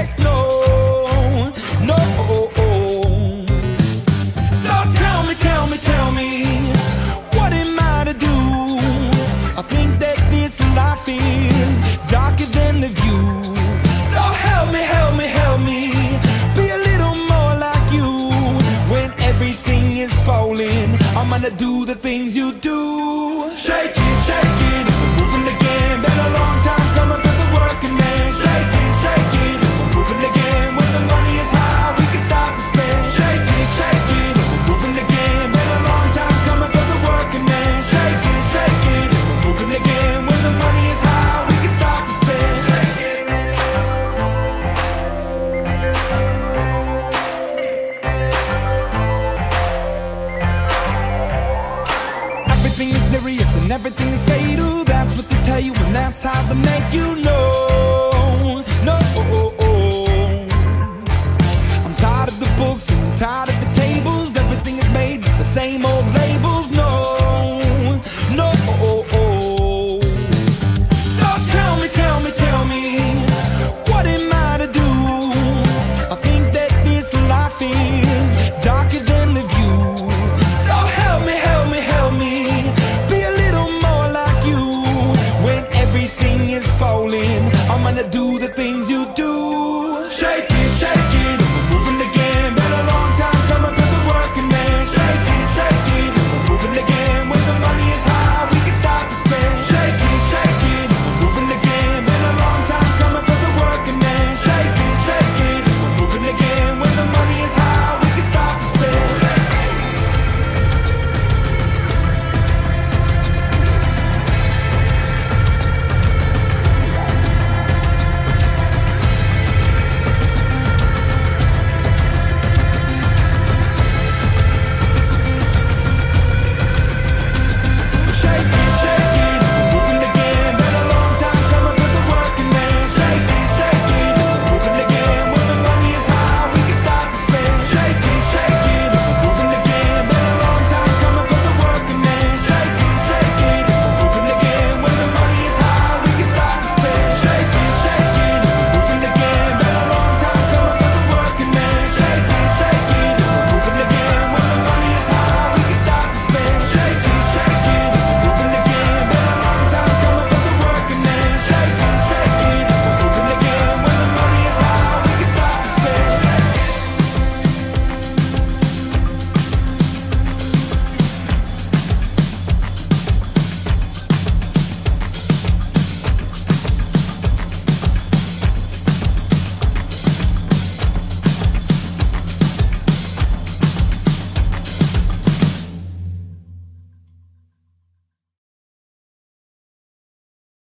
sex, no, no. So tell me, what am I to do? I think that this life is darker than the view. So help me, be a little more like you. When everything is falling, I'm gonna do the things you do.